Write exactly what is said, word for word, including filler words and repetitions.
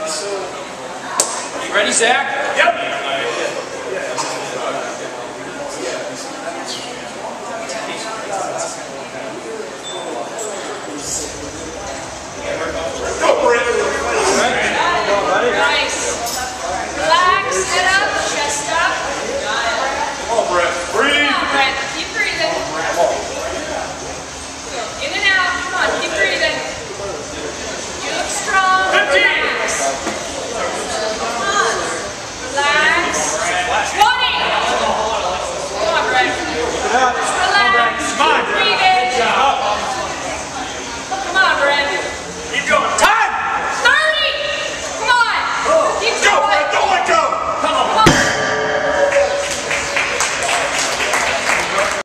You ready, Zach? Yep. Go, Brent. Nice. Relax, head up, chest up. Come on, Brent. Breathe. Come on, Brent. Keep breathing. In and out. Come on, keep breathing. You look strong. fifteen.